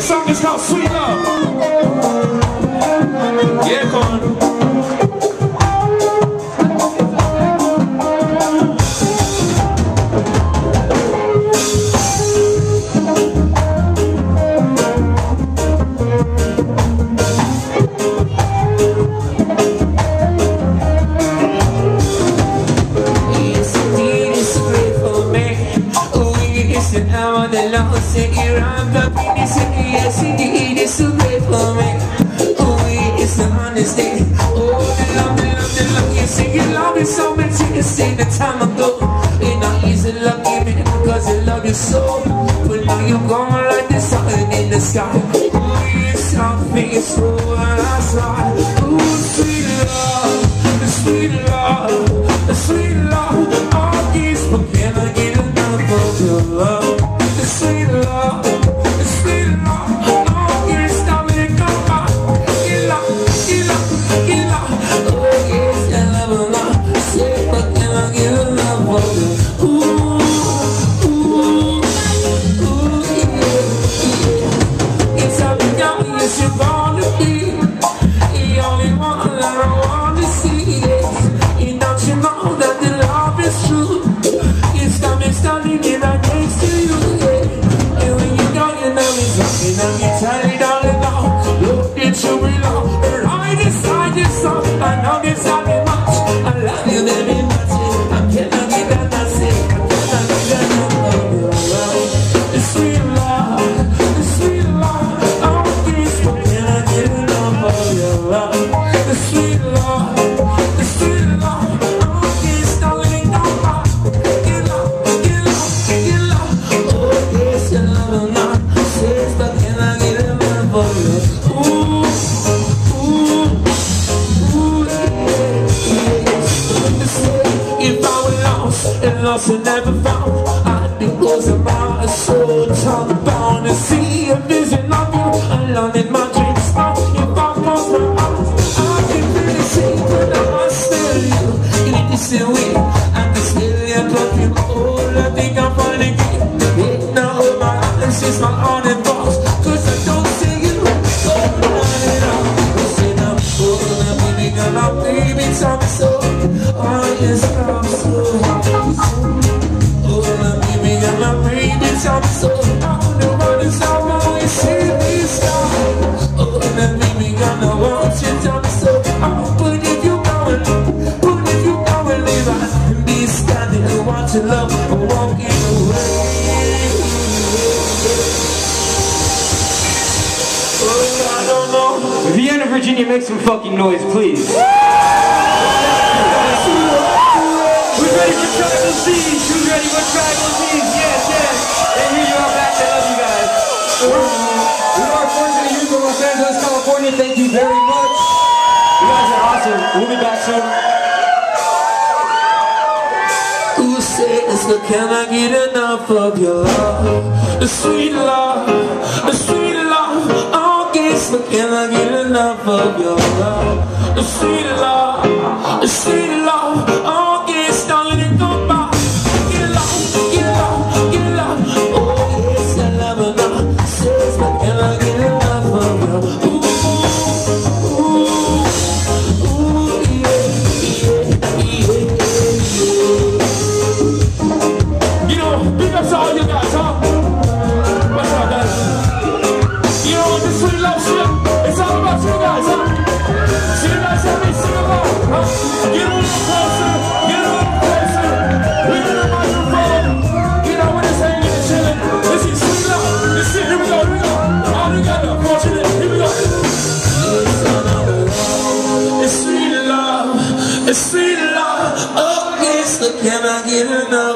song is called Sweet Love. Yeah, come on. The Lord said you're on the penis, yes indeed, it's so great for me. Oh, it's the honesty. Oh, the love, you see you love me so much, you see the time ago. It's not easy loving me because I love you so. But now you're gone like the sun in the sky. Oh, it's something, it's so outside. Oh, sweet love, sweet love, sweet love. All these, but can I get enough of your love? Sweet love, sweet love, no, you stop me, come back. Get love, get love, get love. Oh, yes, I love you now. Say, but can I get a love for you? Ooh, ooh, ooh, yeah. It's all you got me, yes, you're born to be. The only one that I want to see, yes. You don't you know that the love is true? It's got me standing in right next to you. Now you tell it all along. Look at you belong. Right inside this song. I know this all be much. I love you very much. I cannot get that nothing. I cannot get that nothing. The sweet love, the sweet love. Oh, this one cannot get enough of your love. The sweet love, the sweet love. Oh, this darling, no more. Get love, get love, get love. Oh, yes, I love you now. Lost and never found. I do close my eyes, so tongue bound to see a vision of you alone in my dreams. If I close my eyes, I can really see that I still you. It is still weird, I can still your perfume. Oh, I think I'm finally getting it. Now my eyes is my only boss, cause I don't see you. Oh, not at all. Say now, oh, now baby girl, now baby tell me so. Oh, yes, I'm so happy. I'm so out of running out when we see these stars. Oh, then baby, gonna want you tell me so. Oh, but if you go and leave, I can be standing and watch your love walking away. Oh, I don't know. Vienna, Virginia, make some fucking noise, please. Who's ready for Tribal Seas? Who's ready for Tribal Seas? Yes, yes. And here you are back. I love you guys. We are fortunate youth from Los Angeles, California. Thank you very much. You guys are awesome. We'll be back soon. Who says, but can I get enough of your love? The sweet love, the sweet love. Oh, guess, but can I get enough of your love? The sweet love, the sweet love. Oh, guess, darling, it go by. Get love, get love, get love. Oh, yes, I love her now. Says, but can I get enough of your love? All you guys, huh? What's up, guys? You know what this sweet love shit? It's all about you guys, huh? See you guys help me sing along, huh? Get a little closer, get a little closer. We got a microphone. You know, we're just hanging and chilling. This is sweet love. This shit, here we go, here we go. All together, fortunate, here we go. It's sweet love, it's sweet love. Oh, yes, look, can I get enough?